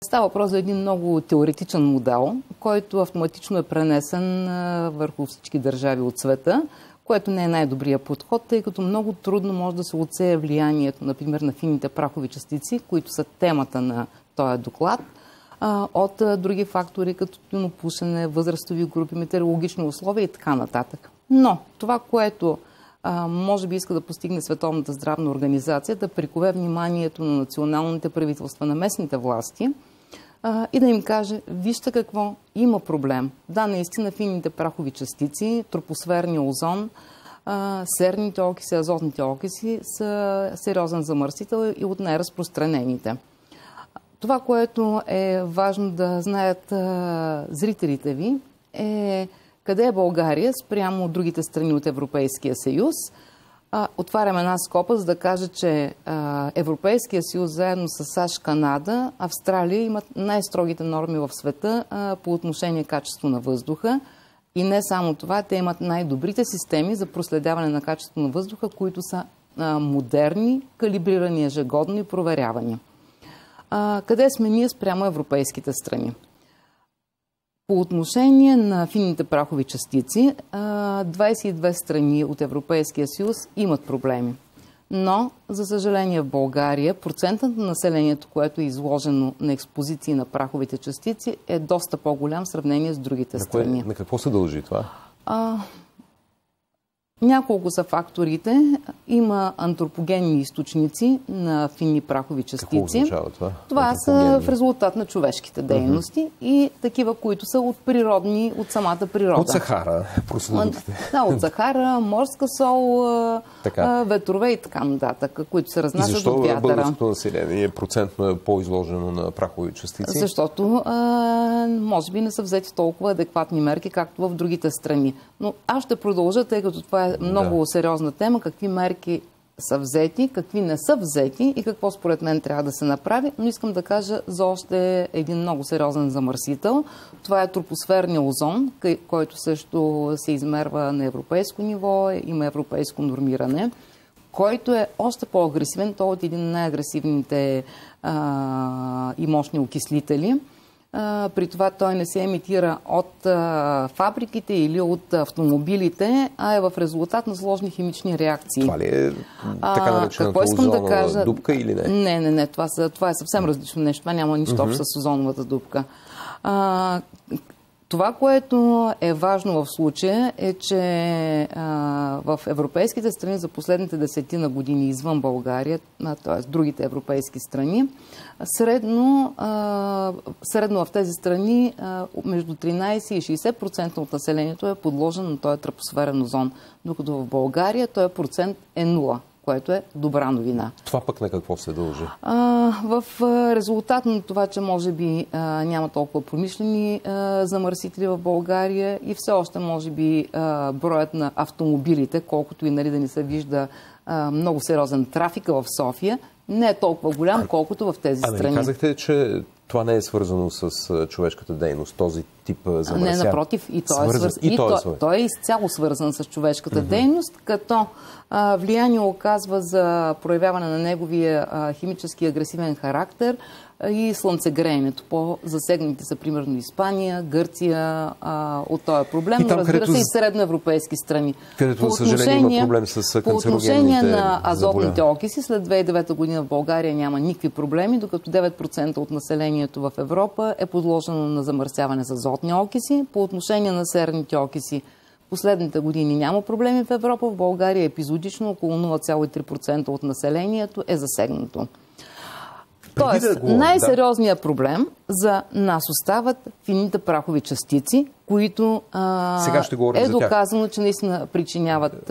става въпрос за един много теоретичен модел, който автоматично е пренесен върху всички държави от света, което не е най-добрият подход, тъй като много трудно може да се отсее влиянието, например, на финните прахови частици, които са темата на този доклад, от други фактори, като тютюнопушене, възрастови групи, метеорологични условия и така нататък. Но това, което може би иска да постигне Световната здравна организация, да прикове вниманието на националните правителства, на местните власти и да им каже, вижте какво, има проблем. Да, наистина финните прахови частици, тропосферния озон, серните окиси, азотните окиси са сериозен замърсител и от най-разпространените. Това, което е важно да знаят зрителите ви, е къде е България спрямо от другите страни от Европейския съюз. Отварям една скоба, за да кажа, че Европейския съюз заедно с САЩ, Канада, Австралия имат най-строгите норми в света по отношение качество на въздуха. И не само това, те имат най-добрите системи за проследяване на качеството на въздуха, които са модерни, калибрирани ежегодно и проверявани. Къде сме ние спрямо европейските страни? По отношение на финните прахови частици, 22 страни от Европейския съюз имат проблеми. Но, за съжаление, в България процентът на населението, което е изложено на експозиции на праховите частици, е доста по-голям в сравнение с другите страни. На какво се дължи това? Няколко са факторите. Има антропогенни източници на финни прахови частици. Какво означава това? Това са в резултат на човешките дейности и такива, които са от природни, от самата природа. От Сахара, проследите. Да, от Сахара, морска сол, ветрове и така нататък, които се разнасят от вятъра. И защо българското население процентно е по-изложено на прахови частици? Защото може би не са взети толкова адекватни мерки, както в другите страни. Но аз ще продължа, тъй като това е много сериозна тема, какви мерки са взети, какви не са взети и какво според мен трябва да се направи. Но искам да кажа за още един много сериозен замърсител. Това е тропосферния озон, който също се измерва на европейско ниво, има европейско нормиране, който е още по-агресивен. Той е от един от най-агресивните и мощни окислители. При това той не се емитира от фабриките или от автомобилите, а е в резултат на сложни химични реакции. Това ли е така наречената озонова дупка или не? Не. Това е съвсем различно нещо. Това няма нищо общо с озоновата дупка. Това, което е важно в случая, е, че в европейските страни за последните 10 години извън България, т.е. другите европейски страни, средно в тези страни между 13 и 60% от населението е подложено на този тропосферен озон, докато в България този процент е 0. Което е добра новина. Това пък на какво се дължи? В резултат на това, че може би няма толкова промишлени замърсители в България и все още може би броят на автомобилите, колкото и да ни се вижда много сериозен трафик в София, не е толкова голям, колкото в тези страни. Казахте, че това не е свързано с човешката дейност, този тип замърсяване. Не, напротив, той е изцяло свързан с човешката дейност, като влияние оказва за проявяване на неговия химически агресивен характер и слънцегреенето. По-засегнати са примерно Испания, Гърция от този проблем, но разбира се и средноевропейски страни. Където, за съжаление, има проблем с канцерогенните по отношение на азотните окиси, след 2009 година в България няма никакви проблеми, докато 9% от населението в Европа е подложено на замърсяване с азотни окиси. По отношение на серните окиси, последните години няма проблеми в Европа. В България епизодично около 0,3% от населението е засегнато. Тоест, най-сериозният проблем за нас остават финните прахови частици, които е доказано, че наистина причиняват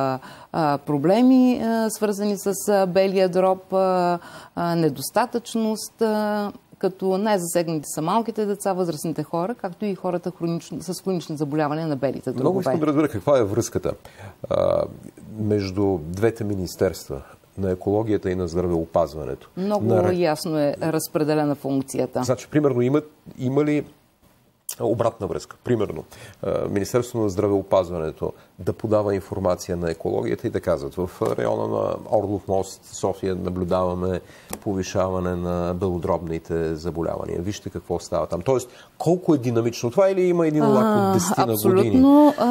проблеми, свързани с белия дроб, недостатъчност, като най-засегнати са малките деца, възрастните хора, както и хората с хронични заболявания на белите дробове. Много искам да разбера каква е връзката между двете министерства на екологията и на здравеопазването. Много ясно е разпределена функцията. Значи, примерно, има ли обратна връзка. Примерно, Министерството на здравеопазването да подава информация на екологията и да казват, в района на Орлов мост, София, наблюдаваме повишаване на белодробните заболявания. Вижте какво става там. Тоест, колко е динамично това или има един лак от 10 на години?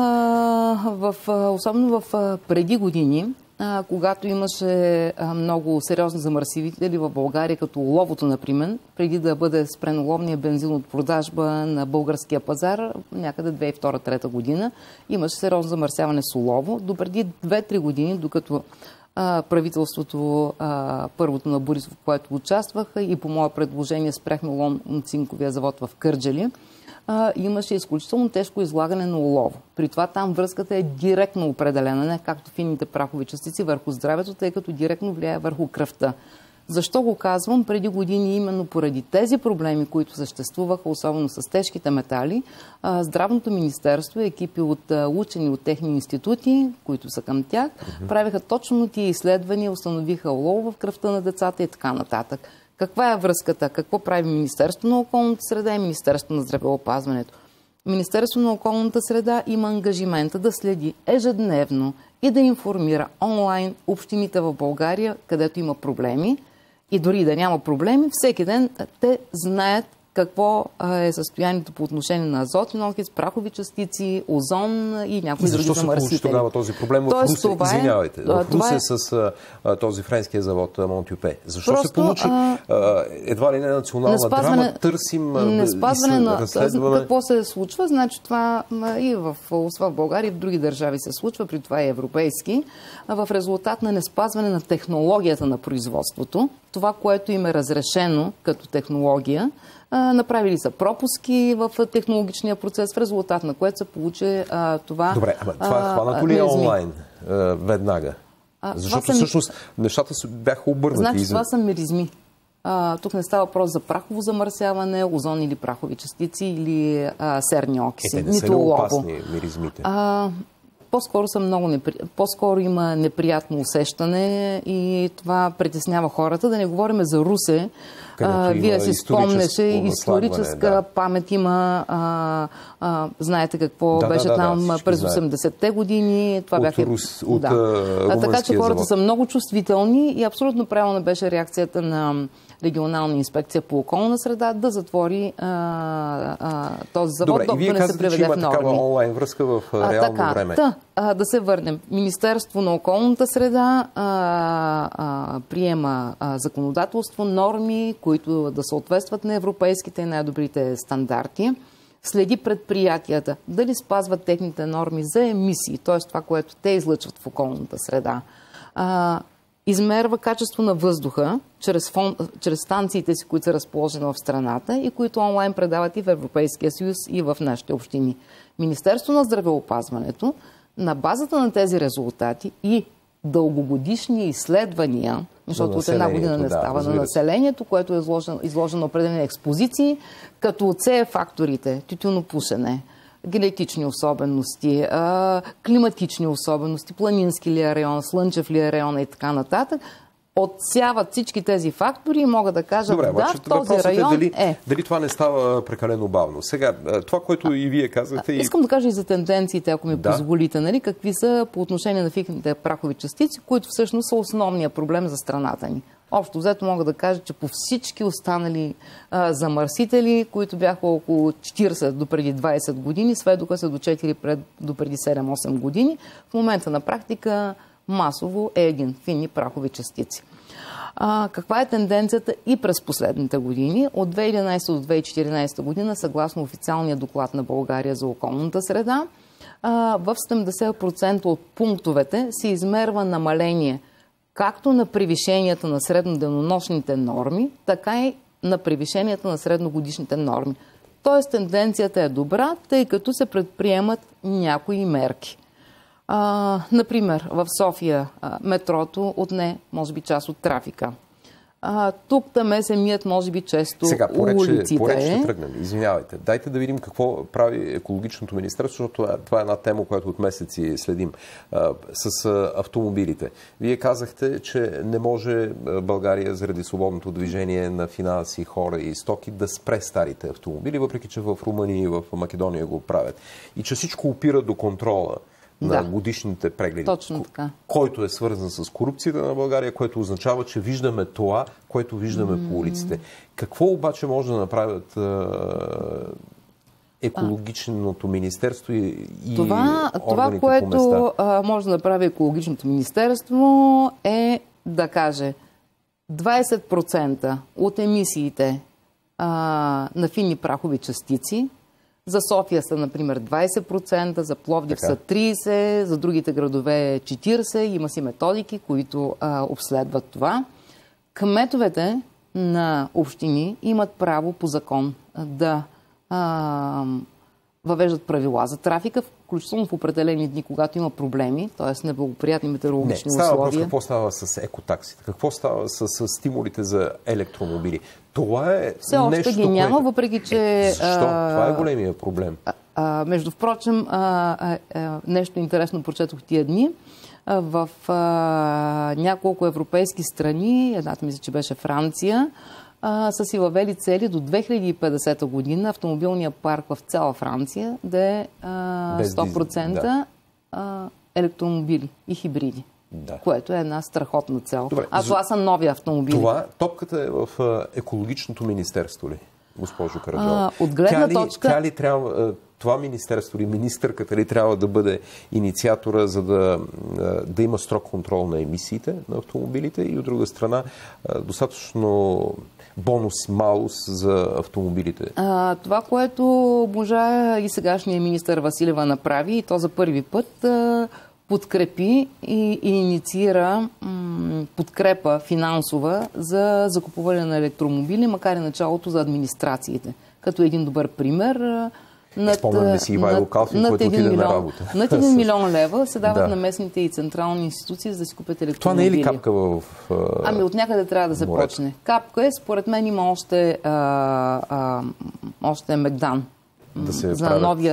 Абсолютно. Особено в преди години, когато имаше много сериозни замърсители в България, като оловото, например, преди да бъде спрен оловния бензин от продажба на българския пазар, някъде 2002-2003 година, имаше сериозно замърсяване с олово. Допреди 2-3 години, докато правителството, първото на Борисов, в което участваха и по мое предложение спряхме оловно-цинковия завод в Кърджали, имаше изключително тежко излагане на олово. При това там връзката е директно определена, не както финните прахови частици върху здравето, тъй като директно влияе върху кръвта. Защо го казвам? Преди години именно поради тези проблеми, които съществуваха, особено с тежките метали, Здравното министерство, екипи от учени от техни институти, които са към тях, правиха точно тия изследвания, установиха олово в кръвта на децата и така нататък. Каква е връзката? Какво прави Министерството на околната среда и Министерството на здравеопазването? Министерството на околната среда има ангажимента да следи ежедневно и да информира онлайн общините в България, където има проблеми. И дори да няма проблеми, всеки ден те знаят какво е състоянието по отношение на азотен окис, прахови частици, озон и някои други замърсители. Защо се получи тогава този проблем в Русе? Извинявайте, в Русе с този френския завод Монтюпе. Защо се получи едва ли не национална драма? Търсим, разследваме. Какво се случва? Значи това и в България, и в други държави се случва, при това и европейски, в резултат на неспазване на технологията на производството. Това, което им е разрешено като технология, направили са пропуски в технологичния процес, в резултат на което се получи това. Добре, това хванато ли е онлайн веднага? Защото всъщност нещата бяха обърнати. Значи това са миризми. Тук не става въпрос за прахово замърсяване, озон или прахови частици или серни окиси. Не са ли опасни миризмите? По-скоро има неприятно усещане и това притеснява хората. Да не говорим за Русе. Вие си спомнеше, историческа памет има. Знаете какво беше там през 80-те години. Това бяха. Така че хората са много чувствителни и абсолютно правилна беше реакцията на регионална инспекция по околна среда да затвори този завод, докато не се приведе в норми. Такава онлайн връзка в реално време. Да се върнем. Министерство на околната среда приема законодателство, норми, които да съответстват на европейските и най-добрите стандарти. Следи предприятията дали спазват техните норми за емисии, т.е. това, което те излъчват в околната среда. Измерва качество на въздуха чрез станциите си, които са разположени в страната и които онлайн предават и в Европейския съюз и в нашите общини. Министерство на здравеопазването на базата на тези резултати и дългогодишни изследвания, защото от една година не става, на населението, което е изложено на определени експозиции, като CE факторите, тютюнопушене, генетични особености, климатични особености, планински ли е район, слънчев ли е район и така нататък, отсяват всички тези фактори и могат да кажат, в този район дали това не става прекалено бавно. Сега, това, което и вие казахте... Искам да кажа и за тенденциите, ако ми позволите, нали, какви са по отношение на фините прахови частици, които всъщност са основния проблем за страната ни. Общо взето мога да кажа, че по всички останали замърсители, които бяха около 40 до преди 20 години, сведоха се до 4 до преди 7-8 години, в момента на практика масово е един фини прахови частици. Каква е тенденцията и през последните години? От 2011 до 2014 година, съгласно официалния доклад на България за околната среда, в 70% от пунктовете се измерва намаление както на превишенията на средноденонощните норми, така и на превишенията на средногодишните норми. Тоест тенденцията е добра, тъй като се предприемат някои мерки. Например, в София метрото отне, може би, част от трафика. Тук таме се мият, може би, често сега, улиците. Поред ще тръгнем. Извинявайте. Дайте да видим какво прави екологичното министерство, защото това е една тема, която от месеци следим с автомобилите. Вие казахте, че не може България заради свободното движение на финанси, хора и стоки да спре старите автомобили, въпреки че в Румъния и в Македония го правят. И че всичко опира до контрола на годишните прегледи, точно така, който е свързан с корупцията на България, което означава, че виждаме това, което виждаме по улиците. Какво обаче може да направят екологичното министерство и органите което по места? Може да направи екологичното министерство е да каже 20% от емисиите на фини прахови частици. За София са, например, 20%, за Пловдив са 30%, за другите градове 40%. Има си методики, които обследват това. Кметовете на общини имат право по закон да въвеждат правила за трафика, включително в определени дни, когато има проблеми, т.е. неблагоприятни метеорологични условия. Става въпрос какво става с екотаксите, какво става с стимулите за електромобили. Това е все още нещо, ги няма, въпреки че... Защо? Това е големия проблем. Между впрочем, нещо интересно прочетох тия дни. В няколко европейски страни, едната мисля, че беше Франция, са си въвели цели до 2050 година автомобилния парк в цяла Франция да е 100% електромобили и хибриди. Да. Което е една страхотна цел. Добре, това са нови автомобили. Топката е в екологичното министерство ли, госпожо Караджова? От гледна точка... Тя ли трябва... Това министерство или министърката ли трябва да бъде инициатора, за да има строг контрол на емисиите на автомобилите и от друга страна достатъчно бонус-малус за автомобилите? Това, което можа и сегашният министър Василева направи, и то за първи път, подкрепи и инициира подкрепа финансова за закупуване на електромобили, макар и началото за администрациите. Като един добър пример... Спомняме си Ивайло Калфин, който отиде на работа. Над 1 милион лева се дават на местните и централни институции, за да си купят електромобили. Това не е ли капка в... От някъде трябва да се почне. Капка е, според мен има още Мегдан. За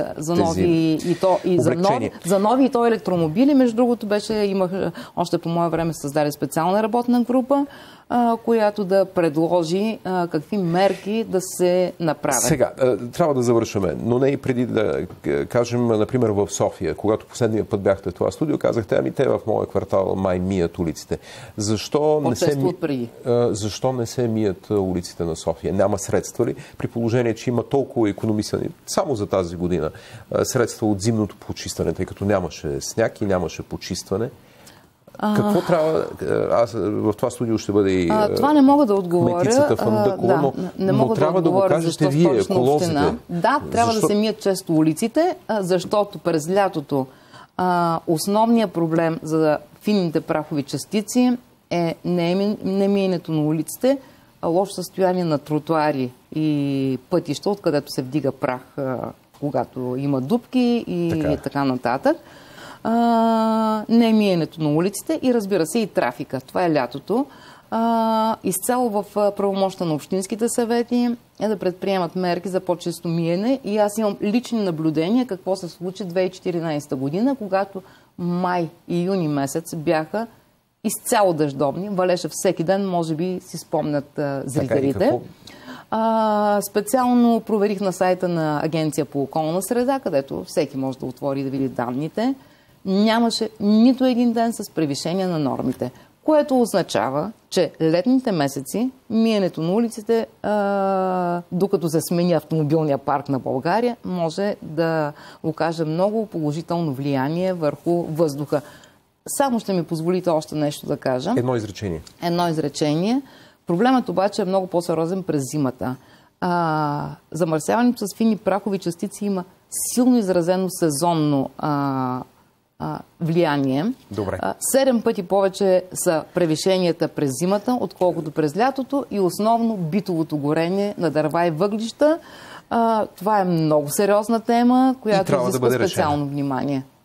нови и то електромобили. Между другото, имах още по мое време създаде специална работна група, която да предложи какви мерки да се направят. Сега, трябва да завършваме, но не и преди да кажем, например, в София, когато последния път бяхте в това студио, казахте, те в моя квартал май мият улиците. Защо не се мият улиците на София? Няма средства ли? При положение, че има толкова икономисани само за тази година средства от зимното почистване, тъй като нямаше сняг и нямаше почистване. Какво трябва... Аз в това студио ще бъде и това не мога да отговоря. Кметицата Фандъкова, но трябва да го кажете вие, еколозите. Да, трябва да се мият често улиците, защото през лятото основният проблем за финните прахови частици е не миенето на улиците, а лошо състояние на тротуари и пътища, откъдето се вдига прах, когато има дупки и така нататък. Не миенето на улиците и, разбира се, и трафика. Това е лятото. Изцяло в правомощта на общинските съвети е да предприемат мерки за по-често миене и аз имам лични наблюдения какво се случи 2014 година, когато май и юни месец бяха изцяло дъждовни. Валеше всеки ден, може би си спомнят зрителите. Специално проверих на сайта на Агенция по околна среда, където всеки може да отвори да види данните. Нямаше нито един ден с превишение на нормите, което означава, че летните месеци миенето на улиците, докато се смени автомобилния парк на България, може да окаже много положително влияние върху въздуха. Само ще ми позволите още нещо да кажа. Едно изречение. Проблемът обаче е много по-сериозен през зимата. Замърсяването с фини прахови частици има силно изразено сезонно влияние. 7 пъти повече са превишенията през зимата, отколкото през лятото и основно битовото горене на дърва и въглища. Това е много сериозна тема, която изисква специално внимание.